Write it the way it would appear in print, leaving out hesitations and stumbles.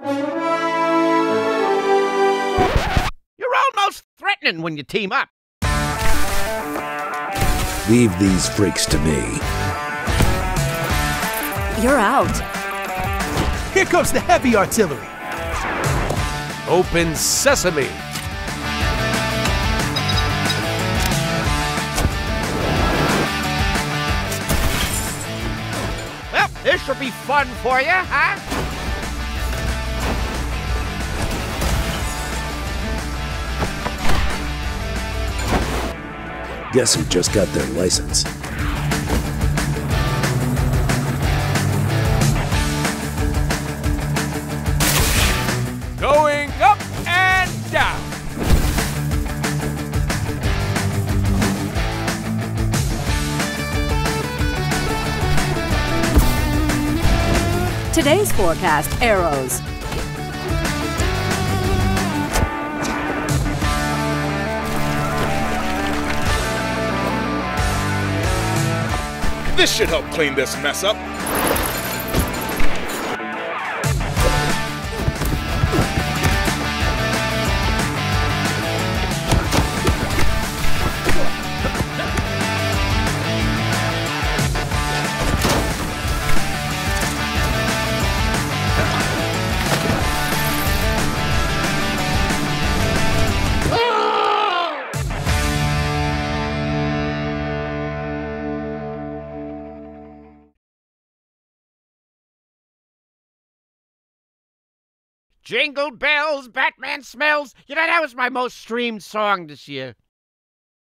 You're almost threatening when you team up. Leave these freaks to me. You're out. Here comes the heavy artillery. Open sesame. Well, this should be fun for you, huh? Guess who just got their license? Going up and down. Today's forecast, arrows. This should help clean this mess up. Jingle bells, Batman smells. You know, that was my most streamed song this year.